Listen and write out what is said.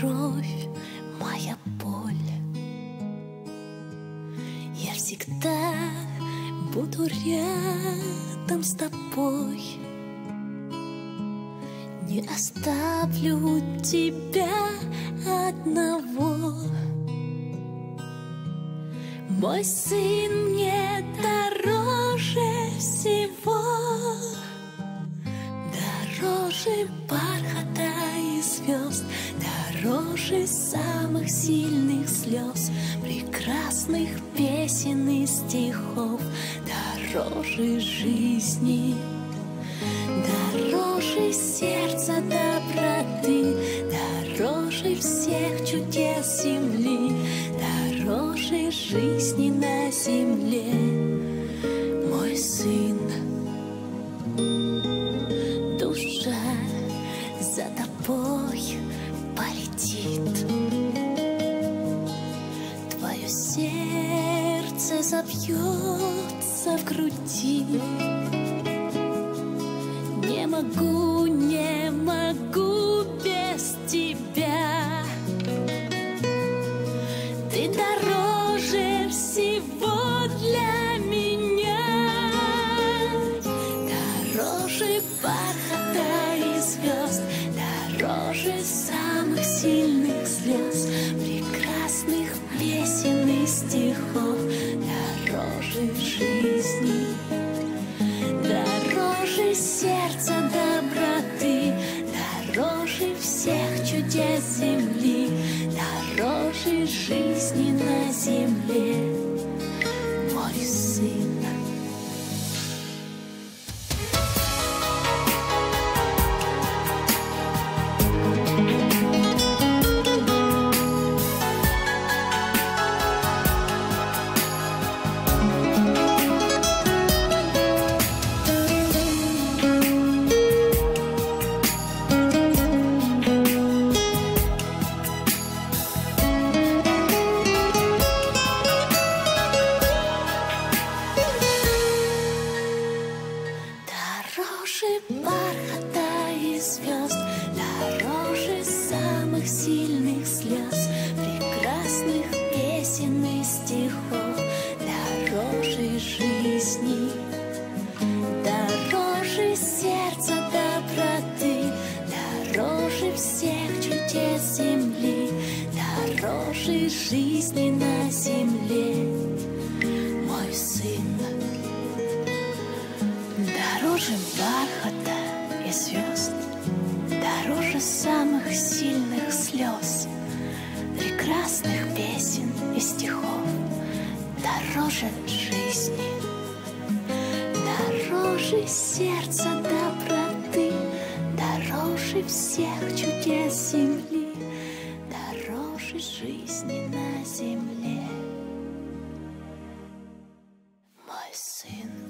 кровь, моя боль. Я всегда буду рядом с тобой, не оставлю тебя одного. Мой сын мне дороже всего, дороже бархата и звезд, дороже самых сильных слез, прекрасных песен и стихов, дороже жизни, дороже сердца доброты, дороже всех чудес земли, дороже жизни на земле. Мой сын, душа за тобой полетит, твое сердце забьется в груди. Не могу, не могу без тебя. Ты дороже всего для меня, дороже бархата и звезд, дороже самых сильных слез, прекрасных песен и стихов, дороже жизни, дороже сердца доброты, дороже всех чудес земли, дороже жизни на земле. Мой сын. Дороже бархата и звезд, дороже самых сильных слез, прекрасных песен и стихов, дороже жизни, дороже сердца доброты, дороже всех чудес земли, дороже жизни на земле. Мой сын. Дороже бархата и звезд, дороже самых сильных слез, прекрасных песен и стихов, дороже жизни, дороже сердца доброты, дороже всех чудес земли, дороже жизни на земле. Мой сын.